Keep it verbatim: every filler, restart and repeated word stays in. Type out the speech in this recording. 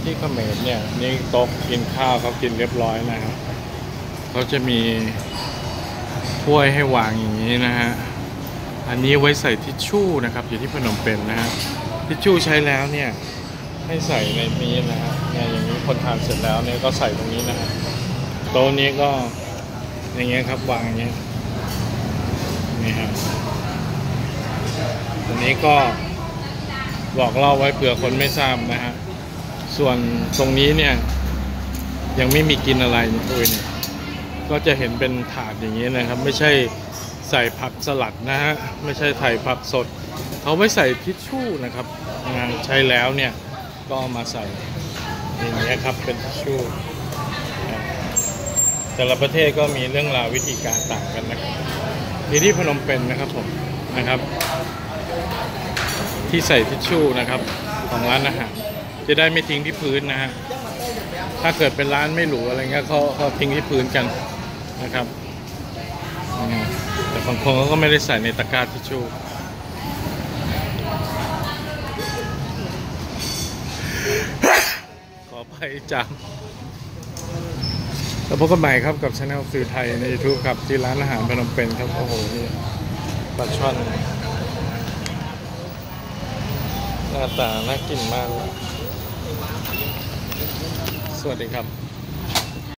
ที่เขมรเนี่ยนี่โต๊ะกินข้าวเขากินเรียบร้อยนะครับเขาจะมีถ้วยให้วางอย่างนี้นะฮะอันนี้ไว้ใส่ทิชชู่นะครับอยู่ที่พนมเปญนะฮะทิชชู่ใช้แล้วเนี่ยให้ใส่ในนี้นะฮะเนี่ยอย่างนี้คนทานเสร็จแล้วเนี่ยก็ใส่ตรงนี้นะฮะโต๊ะนี้ก็อย่างเงี้ยครับวางอย่างเงี้ยนี่ฮะอันนี้ก็บอกเล่าไว้เผื่อคนไม่ทราบนะฮะส่วนตรงนี้เนี่ยยังไม่มีกินอะไรเลยเนี่ยก็จะเห็นเป็นถาดอย่างนี้นะครับไม่ใช่ใส่ผักสลัดนะฮะไม่ใช่ไถ่ผักสดเขาไว้ใส่ทิชชู่นะครับใช้แล้วเนี่ยก็มาใส่อย่างนี้ครับเป็นทิชชู่แต่ละประเทศก็มีเรื่องราววิธีการต่างกันนะครับที่ที่พนมเปญนะครับผมนะครับที่ใส่ทิชชู่นะครับของร้านอาหารจะได้ไม่ทิ้งที่พื้นนะฮะถ้าเกิดเป็นร้านไม่หรูอะไรเงี้ยเขาเขาทิ้งที่พื้นกันนะครับแต่บางคนเขาก็ไม่ได้ใส่ในตะกร้าทิชชู่ขอไปจามแล้วพบกันใหม่ครับกับช anel สื่อไทยใน YouTube ครับที่ร้านอาหารพนมเปญครับโอ้โหนี่ปลาช่อนหน้าตาน่ากินมากเลยสวัสดีครับ